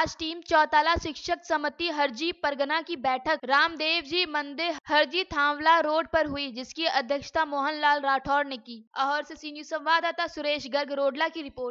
आज टीम चौताला शिक्षक समिति हरजी परगना की बैठक रामदेव जी मंदिर हरजी थांवला रोड पर हुई, जिसकी अध्यक्षता मोहन लाल राठौर ने की। अहौर से सी न्यूज संवाददाता सुरेश गर्ग रोडला की रिपोर्ट।